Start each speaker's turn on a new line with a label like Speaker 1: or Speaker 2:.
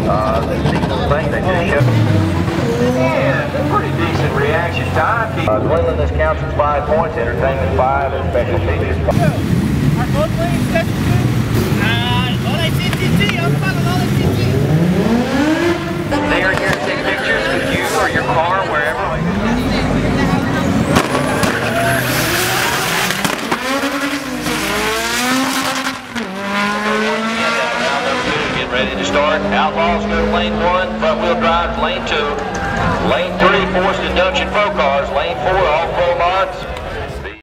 Speaker 1: Pretty decent reaction time. Cleanliness counts as 5 points, entertainment 5, and special features 5. They are here to take pictures with you or your car, wherever. Get ready to start. Outlaws go to lane 1, front wheel drive lane 2. Lane 3, forced induction pro cars. Lane 4, all full mods.